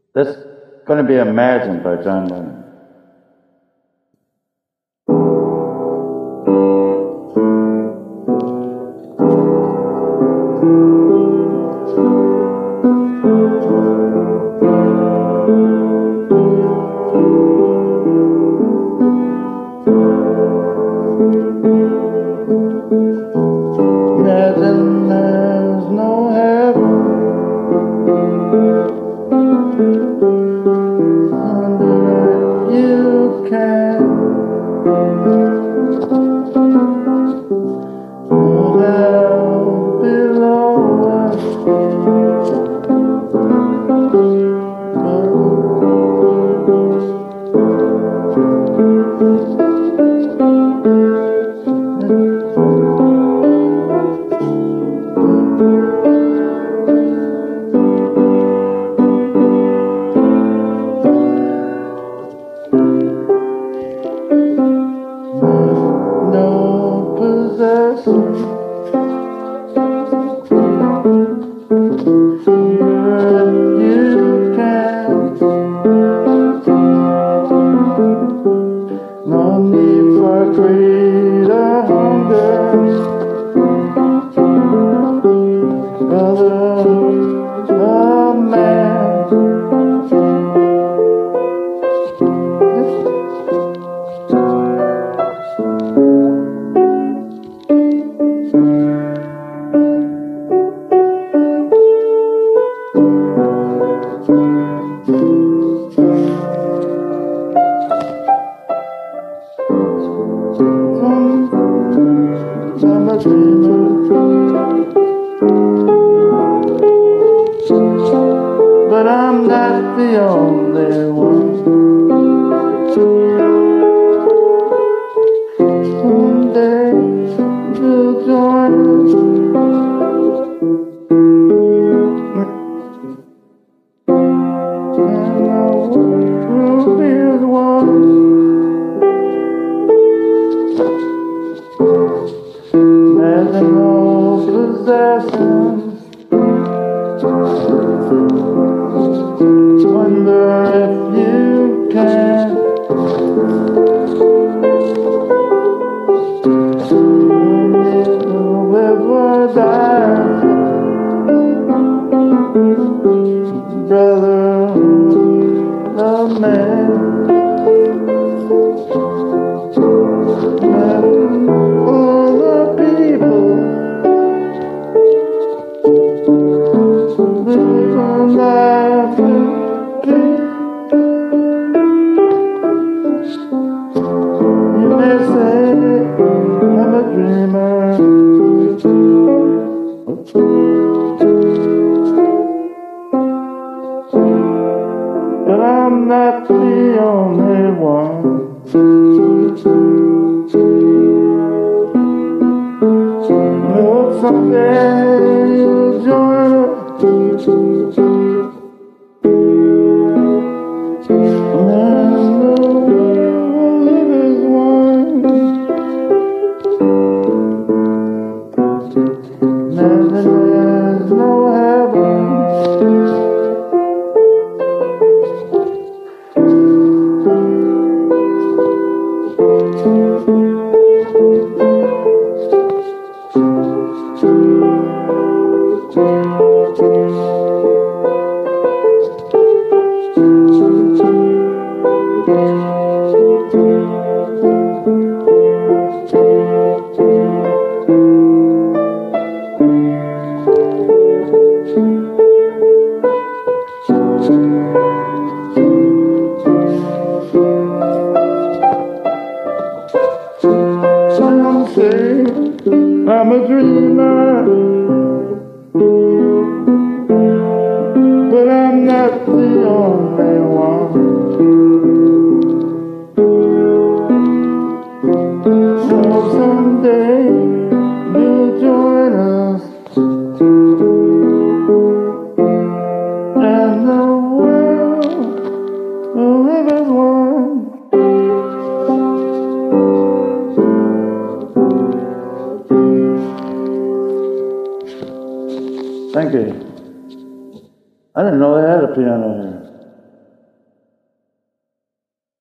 That's going to be Imagine by John Lennon. Imagine there's no heaven, under you can, no hell below us. No possession, you can, no need for greed or hunger, brother of man. I'm a dreamer, but I'm not the only one. Someday you'll join us, and the world will be as one. There's no possessions, wonder if you can, live or die, brother of man. You may say I'm a dreamer, but I'm not the only one. Hope someday you'll join us, and the world will live as one. Now there's no heaven, some say I'm a dreamer, but I'm not the only one. So someday you'll join us, and the world will live as one. Thank you. I didn't know they had a piano here.